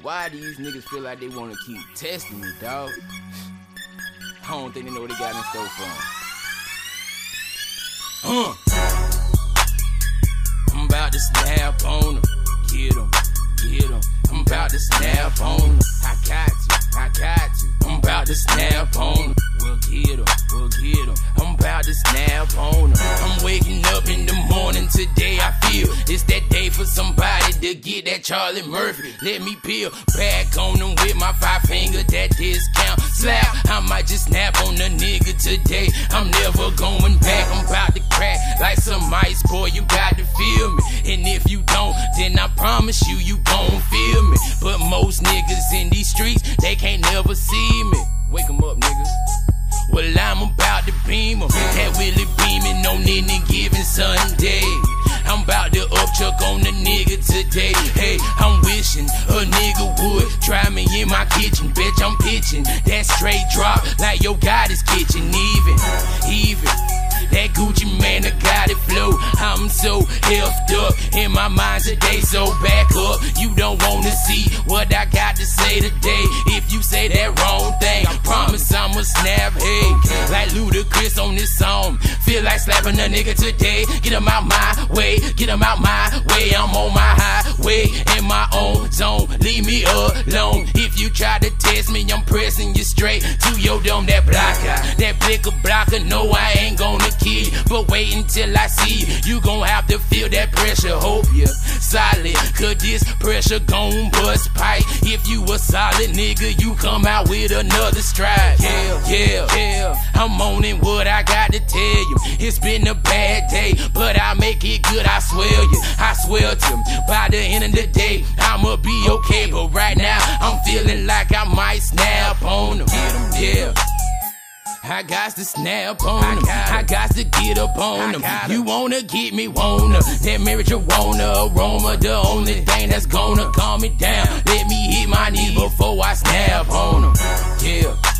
Why these niggas feel like they wanna keep testing me, dog? I don't think they know what they got in store for them. I'm about to snap on them. Get them, get them. I'm about to snap on them. I got you. I'm about to snap on them. We'll get them. I'm about to snap on them. I'm waking up in the morning today, I feel it's that day for somebody to get that Charlie Murphy. Let me peel back on them with my 5 finger, that discount slap. I might just snap on the nigga today. I'm never going back. I'm about to crack like some ice, boy, you got to feel me. And if you don't, then I promise you, you gon' feel me. But most niggas in these streets, they can't never see me. Wake 'em up, niggas. Well, I'm about to beam 'em. That Willie beaming on any given Sunday. I'm about to upchuck on the nigga today. Hey, I'm wishing a nigga would try me in my kitchen. Bitch, I'm pitching that straight drop like yo got his kitchen. Even that Gucci man, I got it flow. I'm so effed up in my mind today, so back up. You don't wanna see what I got to say today. If you say that wrong thing, I promise I'ma snap, hey. Like Ludacris on this song. Feel like slapping a nigga today. Get him out my way, get him out my way. I'm on my highway, in my own zone. Leave me alone. If you try to test me, I'm pressing you straight to your dome. That blicker blocker, no, I ain't gonna kill you, but wait until I see you. You gon' have to feel that pressure. Hope you're solid, cause this pressure gon' bust pipe. If you a solid nigga, you come out with another stride. Yeah, I'm on it, what I got to tell you. It's been a bad day, but I make it good, I swear you. I swear to you, by the end of the day, I'ma be okay. But right now, I'm feeling like I might snap on them. Yeah, I got to snap on them. I got to get up on them. You wanna get me, wanna. That marijuana aroma, the only thing that's gonna calm me down. Let me hit my knee before I snap on them. Yeah.